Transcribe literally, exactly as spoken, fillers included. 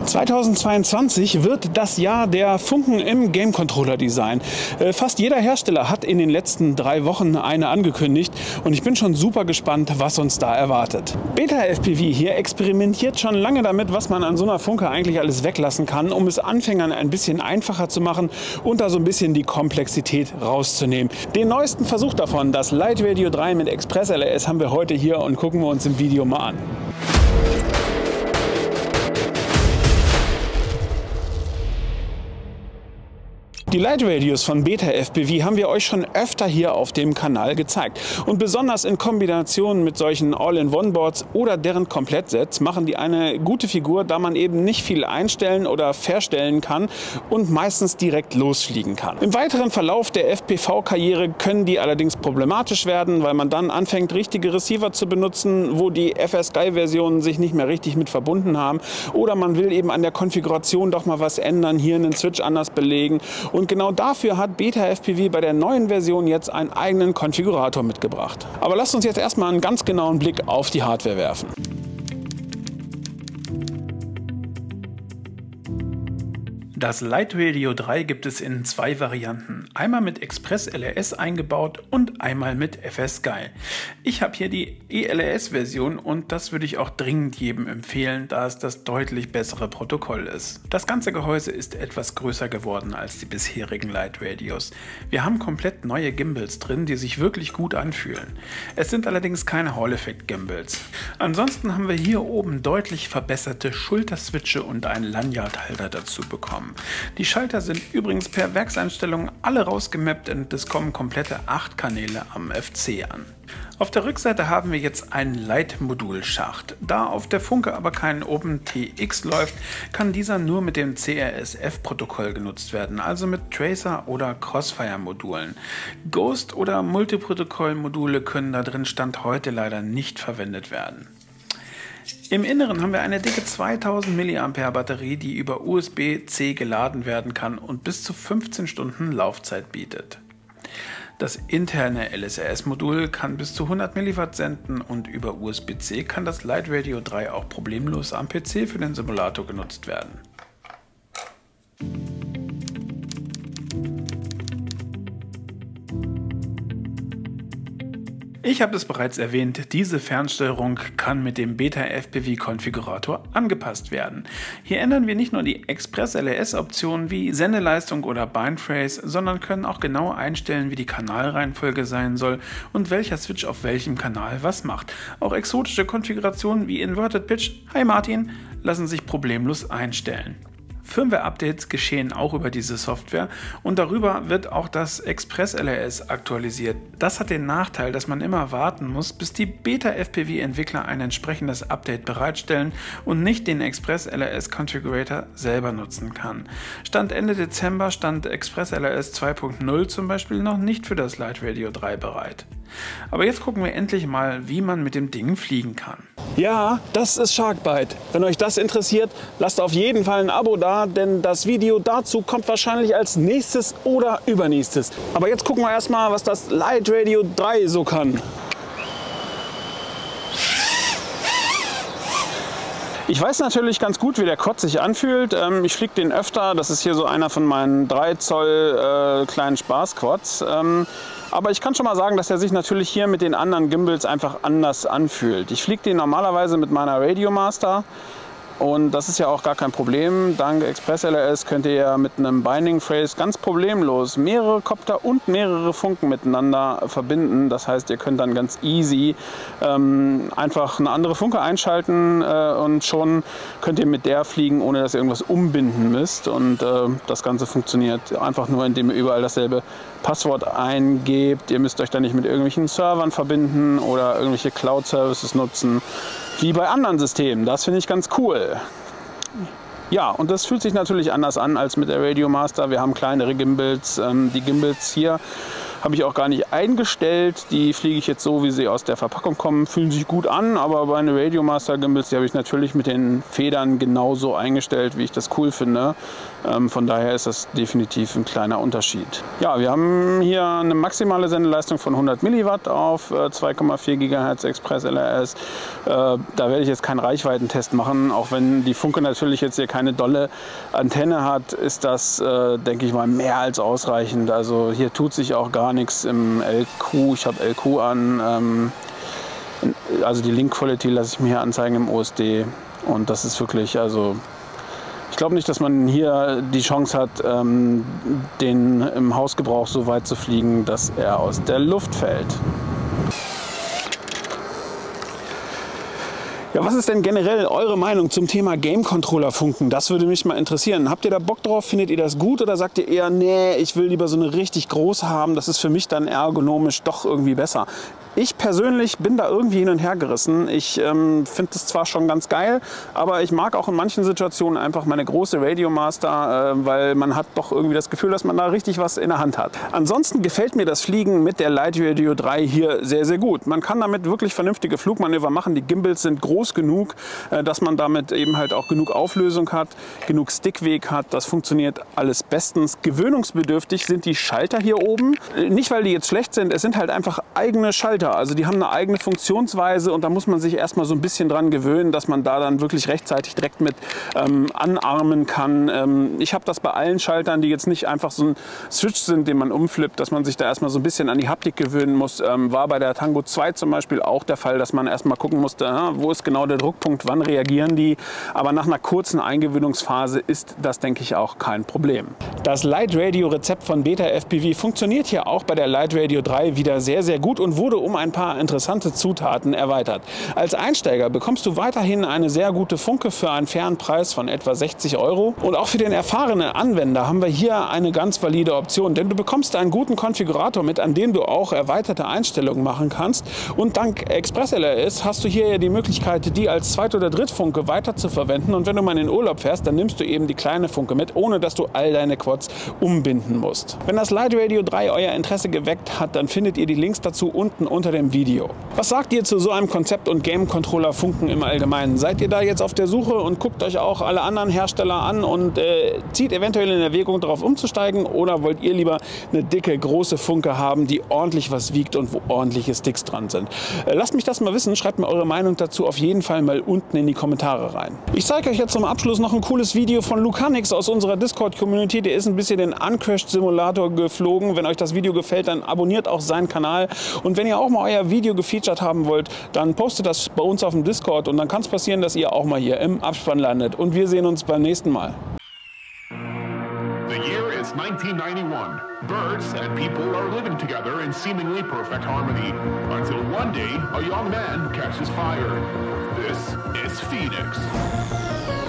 zweitausendzweiundzwanzig wird das Jahr der Funken im Game Controller Design. Äh, fast jeder Hersteller hat in den letzten drei Wochen eine angekündigt und ich bin schon super gespannt, was uns da erwartet. Beta F P V hier experimentiert schon lange damit, was man an so einer Funke eigentlich alles weglassen kann, um es Anfängern ein bisschen einfacher zu machen und da so ein bisschen die Komplexität rauszunehmen. Den neuesten Versuch davon, das Light Radio drei mit Express L R S, haben wir heute hier und gucken wir uns im Video mal an. Die Light Radios von Beta F P V haben wir euch schon öfter hier auf dem Kanal gezeigt. Und besonders in Kombination mit solchen All-in-One-Boards oder deren Komplettsets machen die eine gute Figur, da man eben nicht viel einstellen oder verstellen kann und meistens direkt losfliegen kann. Im weiteren Verlauf der F P V-Karriere können die allerdings problematisch werden, weil man dann anfängt, richtige Receiver zu benutzen, wo die F R Sky-Versionen sich nicht mehr richtig mit verbunden haben. Oder man will eben an der Konfiguration doch mal was ändern, hier einen Switch anders belegen. Und genau dafür hat Beta F P V bei der neuen Version jetzt einen eigenen Konfigurator mitgebracht. Aber lasst uns jetzt erstmal einen ganz genauen Blick auf die Hardware werfen. Das Light Radio drei gibt es in zwei Varianten. Einmal mit Express L R S eingebaut und einmal mit F R Sky. Ich habe hier die E L R S-Version und das würde ich auch dringend jedem empfehlen, da es das deutlich bessere Protokoll ist. Das ganze Gehäuse ist etwas größer geworden als die bisherigen Light Radios. Wir haben komplett neue Gimbals drin, die sich wirklich gut anfühlen. Es sind allerdings keine Hall-Effekt-Gimbals. Ansonsten haben wir hier oben deutlich verbesserte Schulterswitche und einen Lanyardhalter dazu bekommen. Die Schalter sind übrigens per Werkseinstellung alle rausgemappt und es kommen komplette acht Kanäle am F C an. Auf der Rückseite haben wir jetzt einen Leitmodulschacht. Da auf der Funke aber kein OpenTX läuft, kann dieser nur mit dem C R S F-Protokoll genutzt werden, also mit Tracer- oder Crossfire-Modulen. Ghost- oder Multiprotokoll-Module können da drin Stand heute leider nicht verwendet werden. Im Inneren haben wir eine dicke zweitausend Milliampere Batterie, die über U S B C geladen werden kann und bis zu fünfzehn Stunden Laufzeit bietet. Das interne L S R S-Modul kann bis zu hundert Milliwatt senden und über U S B C kann das Light Radio drei auch problemlos am P C für den Simulator genutzt werden. Ich habe es bereits erwähnt, diese Fernsteuerung kann mit dem Beta F P V-Konfigurator angepasst werden. Hier ändern wir nicht nur die Express L R S-Optionen wie Sendeleistung oder Bindphrase, sondern können auch genau einstellen, wie die Kanalreihenfolge sein soll und welcher Switch auf welchem Kanal was macht. Auch exotische Konfigurationen wie Inverted Pitch, hi Martin, lassen sich problemlos einstellen. Firmware-Updates geschehen auch über diese Software und darüber wird auch das Express L R S aktualisiert. Das hat den Nachteil, dass man immer warten muss, bis die Beta F P V-Entwickler ein entsprechendes Update bereitstellen und nicht den Express L R S Configurator selber nutzen kann. Stand Ende Dezember stand Express L R S zwei Punkt null zum Beispiel noch nicht für das Light Radio drei bereit. Aber jetzt gucken wir endlich mal, wie man mit dem Ding fliegen kann. Ja, das ist Sharkbite. Wenn euch das interessiert, lasst auf jeden Fall ein Abo da, denn das Video dazu kommt wahrscheinlich als nächstes oder übernächstes. Aber jetzt gucken wir erstmal, was das Light Radio drei so kann. Ich weiß natürlich ganz gut, wie der Quad sich anfühlt. Ich fliege den öfter. Das ist hier so einer von meinen drei Zoll äh, kleinen Spaß-Quads. Ähm, aber ich kann schon mal sagen, dass er sich natürlich hier mit den anderen Gimbals einfach anders anfühlt. Ich fliege den normalerweise mit meiner Radiomaster. Und das ist ja auch gar kein Problem. Dank Express L R S könnt ihr ja mit einem Binding Phrase ganz problemlos mehrere Kopter und mehrere Funken miteinander verbinden. Das heißt, ihr könnt dann ganz easy ähm, einfach eine andere Funke einschalten äh, und schon könnt ihr mit der fliegen, ohne dass ihr irgendwas umbinden müsst. Und äh, das Ganze funktioniert einfach nur, indem ihr überall dasselbe Passwort eingebt. Ihr müsst euch dann nicht mit irgendwelchen Servern verbinden oder irgendwelche Cloud-Services nutzen, wie bei anderen Systemen. Das finde ich ganz cool. Ja, und das fühlt sich natürlich anders an als mit der Radiomaster. Wir haben kleinere Gimbals. Die Gimbals hier Habe ich auch gar nicht eingestellt. Die fliege ich jetzt so, wie sie aus der Verpackung kommen. Fühlen sich gut an, aber bei einer Radiomaster Gimbals, die habe ich natürlich mit den Federn genauso eingestellt, wie ich das cool finde. Ähm, von daher ist das definitiv ein kleiner Unterschied. Ja, wir haben hier eine maximale Sendeleistung von hundert Milliwatt auf äh, zwei Komma vier Gigahertz Express L R S. Äh, da werde ich jetzt keinen Reichweitentest machen, auch wenn die Funke natürlich jetzt hier keine dolle Antenne hat, ist das, äh, denke ich mal, mehr als ausreichend. Also hier tut sich auch gar nichts im L Q. Ich habe L Q an. Ähm, also die Link Quality lasse ich mir hier anzeigen im O S D. Und das ist wirklich, also ich glaube nicht, dass man hier die Chance hat, ähm, den im Hausgebrauch so weit zu fliegen, dass er aus der Luft fällt. Ja, was ist denn generell eure Meinung zum Thema Game-Controller-Funken? Das würde mich mal interessieren. Habt ihr da Bock drauf? Findet ihr das gut? Oder sagt ihr eher, nee, ich will lieber so eine richtig große haben, das ist für mich dann ergonomisch doch irgendwie besser? Ich persönlich bin da irgendwie hin und her gerissen. Ich ähm, finde es zwar schon ganz geil, aber ich mag auch in manchen Situationen einfach meine große Radiomaster, äh, weil man hat doch irgendwie das Gefühl, dass man da richtig was in der Hand hat. Ansonsten gefällt mir das Fliegen mit der Light Radio drei hier sehr, sehr gut. Man kann damit wirklich vernünftige Flugmanöver machen. Die Gimbals sind groß genug, äh, dass man damit eben halt auch genug Auflösung hat, genug Stickweg hat. Das funktioniert alles bestens. Gewöhnungsbedürftig sind die Schalter hier oben. Äh, nicht, weil die jetzt schlecht sind, es sind halt einfach eigene Schalter. Also die haben eine eigene Funktionsweise und da muss man sich erstmal so ein bisschen dran gewöhnen, dass man da dann wirklich rechtzeitig direkt mit ähm, anarmen kann. Ähm, ich habe das bei allen Schaltern, die jetzt nicht einfach so ein Switch sind, den man umflippt, dass man sich da erstmal so ein bisschen an die Haptik gewöhnen muss. Ähm, war bei der Tango zwei zum Beispiel auch der Fall, dass man erstmal gucken musste, äh, wo ist genau der Druckpunkt, wann reagieren die. Aber nach einer kurzen Eingewöhnungsphase ist das, denke ich, auch kein Problem. Das Light Radio Rezept von Beta F P V funktioniert hier auch bei der Light Radio drei wieder sehr, sehr gut und wurde um ein paar interessante Zutaten erweitert. Als Einsteiger bekommst du weiterhin eine sehr gute Funke für einen fairen Preis von etwa sechzig Euro. Und auch für den erfahrenen Anwender haben wir hier eine ganz valide Option, denn du bekommst einen guten Konfigurator mit, an dem du auch erweiterte Einstellungen machen kannst. Und dank Express L R S hast du hier ja die Möglichkeit, die als Zweit- oder Drittfunke weiter zu verwenden. Und wenn du mal in den Urlaub fährst, dann nimmst du eben die kleine Funke mit, ohne dass du all deine Quads umbinden musst. Wenn das Light Radio drei euer Interesse geweckt hat, dann findet ihr die Links dazu unten unter dem Video. Was sagt ihr zu so einem Konzept und Game-Controller-Funken im Allgemeinen? Seid ihr da jetzt auf der Suche und guckt euch auch alle anderen Hersteller an und äh, zieht eventuell in Erwägung, darauf umzusteigen? Oder wollt ihr lieber eine dicke, große Funke haben, die ordentlich was wiegt und wo ordentliche Sticks dran sind? Äh, lasst mich das mal wissen, schreibt mir eure Meinung dazu auf jeden Fall mal unten in die Kommentare rein. Ich zeige euch jetzt zum Abschluss noch ein cooles Video von Lucanix aus unserer Discord-Community. Der ist ein bisschen den Uncrashed-Simulator geflogen. Wenn euch das Video gefällt, dann abonniert auch seinen Kanal. Und wenn ihr auch mal euer Video gefeatured haben wollt, dann postet das bei uns auf dem Discord und dann kann es passieren, dass ihr auch mal hier im Abspann landet. Und wir sehen uns beim nächsten Mal. The year is nineteen ninety-one. Birds and people are living together in seemingly perfect harmony. Until one day, a young man catches fire. This is Phoenix.